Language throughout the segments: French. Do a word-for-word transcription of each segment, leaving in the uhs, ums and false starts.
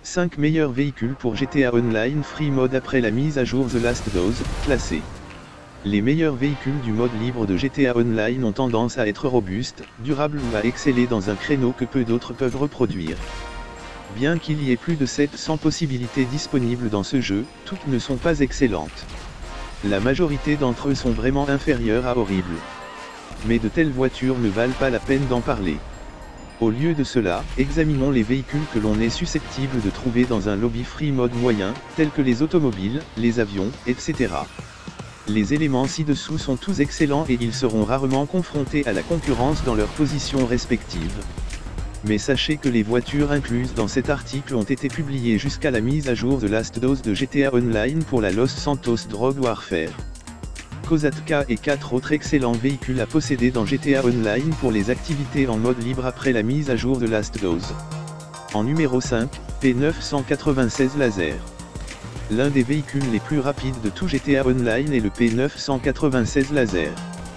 cinq meilleurs véhicules pour G T A Online Free Mode après la mise à jour The Last Dose, classé. Les meilleurs véhicules du mode libre de G T A Online ont tendance à être robustes, durables ou à exceller dans un créneau que peu d'autres peuvent reproduire. Bien qu'il y ait plus de sept cents possibilités disponibles dans ce jeu, toutes ne sont pas excellentes. La majorité d'entre eux sont vraiment inférieures à horribles. Mais de telles voitures ne valent pas la peine d'en parler. Au lieu de cela, examinons les véhicules que l'on est susceptible de trouver dans un lobby free mode moyen, tels que les automobiles, les avions, et cetera. Les éléments ci-dessous sont tous excellents et ils seront rarement confrontés à la concurrence dans leurs positions respectives. Mais sachez que les voitures incluses dans cet article ont été publiées jusqu'à la mise à jour The Last Dose de G T A Online pour la Los Santos Drug Warfare. Kosatka et quatre autres excellents véhicules à posséder dans G T A Online pour les activités en mode libre après la mise à jour de Last Dose. En numéro cinq, P neuf cent quatre-vingt-seize Laser. L'un des véhicules les plus rapides de tout G T A Online est le P neuf cent quatre-vingt-seize Laser.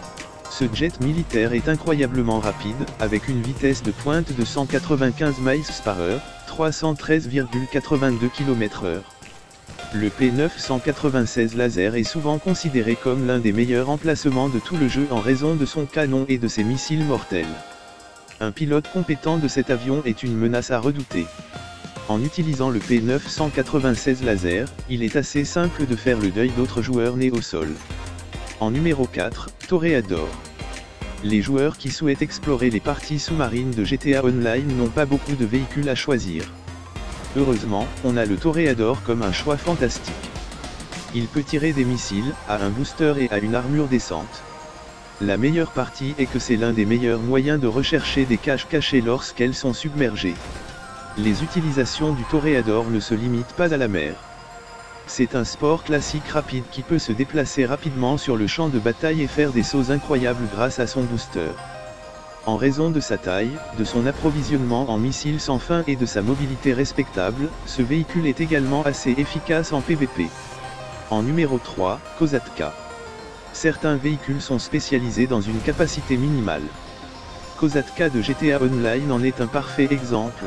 Ce jet militaire est incroyablement rapide, avec une vitesse de pointe de cent quatre-vingt-quinze miles par heure, trois cent treize virgule quatre-vingt-deux kilomètres heure. Le P neuf cent quatre-vingt-seize Laser est souvent considéré comme l'un des meilleurs emplacements de tout le jeu en raison de son canon et de ses missiles mortels. Un pilote compétent de cet avion est une menace à redouter. En utilisant le P neuf cent quatre-vingt-seize Laser, il est assez simple de faire le deuil d'autres joueurs nés au sol. En numéro quatre, Toreador. Les joueurs qui souhaitent explorer les parties sous-marines de G T A Online n'ont pas beaucoup de véhicules à choisir. Heureusement, on a le Toreador comme un choix fantastique. Il peut tirer des missiles, a un booster et a une armure décente. La meilleure partie est que c'est l'un des meilleurs moyens de rechercher des caches cachées lorsqu'elles sont submergées. Les utilisations du Toreador ne se limitent pas à la mer. C'est un sport classique rapide qui peut se déplacer rapidement sur le champ de bataille et faire des sauts incroyables grâce à son booster. En raison de sa taille, de son approvisionnement en missiles sans fin et de sa mobilité respectable, ce véhicule est également assez efficace en P V P. En numéro trois, Kosatka. Certains véhicules sont spécialisés dans une capacité minimale. Kosatka de G T A Online en est un parfait exemple.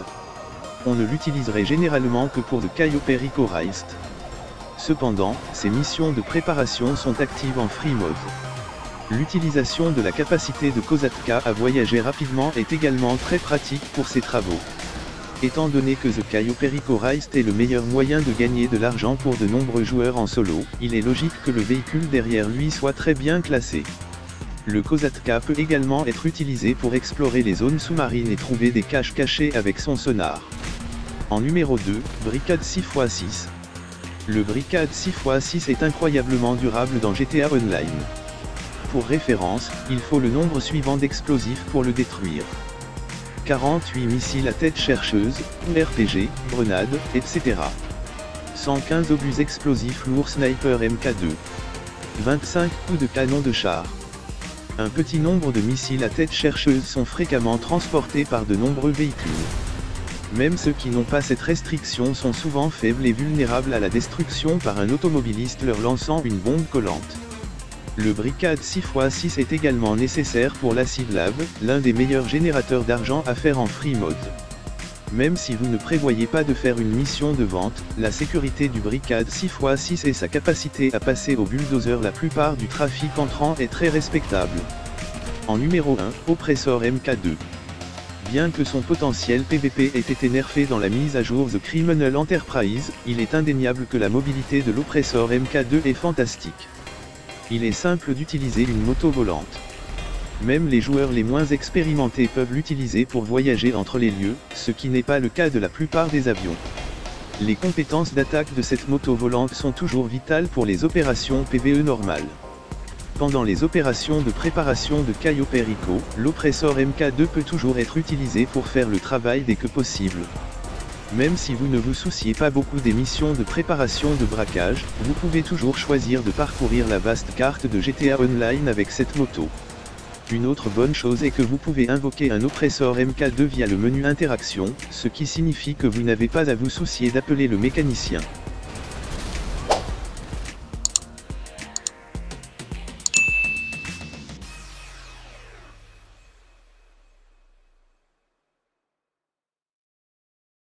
On ne l'utiliserait généralement que pour de Cayo Perico Heist. Cependant, ces missions de préparation sont actives en free mode. L'utilisation de la capacité de Kosatka à voyager rapidement est également très pratique pour ces travaux. Étant donné que The Cayo Perico Heist est le meilleur moyen de gagner de l'argent pour de nombreux joueurs en solo, il est logique que le véhicule derrière lui soit très bien classé. Le Kosatka peut également être utilisé pour explorer les zones sous-marines et trouver des caches cachées avec son sonar. En numéro deux, Bricade six par six. Le Bricade six par six est incroyablement durable dans G T A Online. Pour référence, il faut le nombre suivant d'explosifs pour le détruire. quarante-huit missiles à tête chercheuse, R P G, grenades, et cetera. cent quinze obus explosifs lourds sniper M K deux. vingt-cinq coups de canon de char. Un petit nombre de missiles à tête chercheuse sont fréquemment transportés par de nombreux véhicules. Même ceux qui n'ont pas cette restriction sont souvent faibles et vulnérables à la destruction par un automobiliste leur lançant une bombe collante. Le Bricade six par six est également nécessaire pour l'Acid Lab, l'un des meilleurs générateurs d'argent à faire en free mode. Même si vous ne prévoyez pas de faire une mission de vente, la sécurité du Bricade six par six et sa capacité à passer au bulldozer la plupart du trafic entrant est très respectable. En numéro un, Oppressor M K deux. Bien que son potentiel P V P ait été nerfé dans la mise à jour The Criminal Enterprise, il est indéniable que la mobilité de l'Oppressor M K deux est fantastique. Il est simple d'utiliser une moto volante. Même les joueurs les moins expérimentés peuvent l'utiliser pour voyager entre les lieux, ce qui n'est pas le cas de la plupart des avions. Les compétences d'attaque de cette moto volante sont toujours vitales pour les opérations P V E normales. Pendant les opérations de préparation de Cayo Perico, l'Oppressor M K deux peut toujours être utilisé pour faire le travail dès que possible. Même si vous ne vous souciez pas beaucoup des missions de préparation de braquage, vous pouvez toujours choisir de parcourir la vaste carte de G T A Online avec cette moto. Une autre bonne chose est que vous pouvez invoquer un Oppressor M K deux via le menu Interaction, ce qui signifie que vous n'avez pas à vous soucier d'appeler le mécanicien.